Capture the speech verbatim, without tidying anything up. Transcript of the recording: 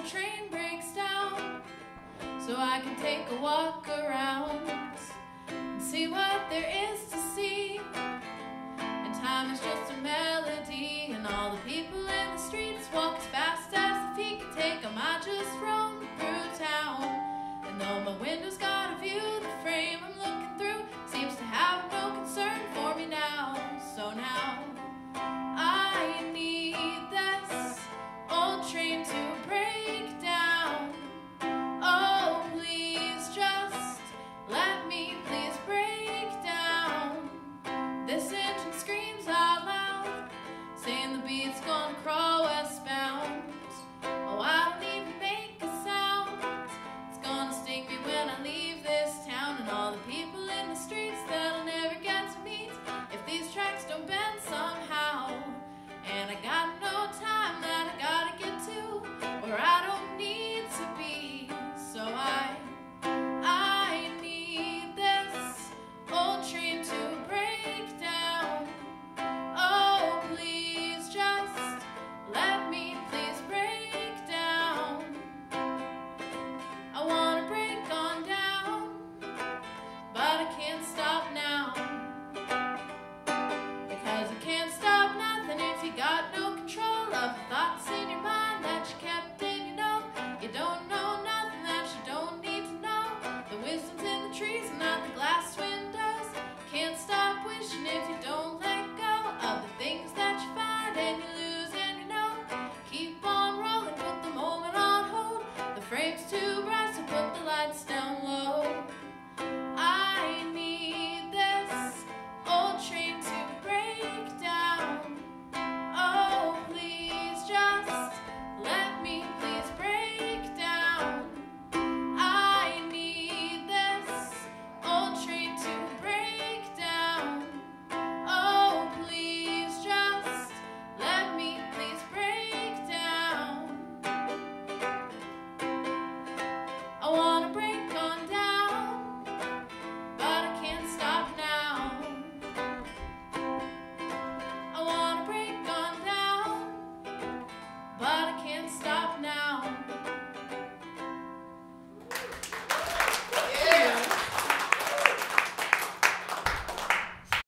train breaks down, so I can take a walk around and see what there is to see. And time is just a melody, and all the people in the streets walk as fast as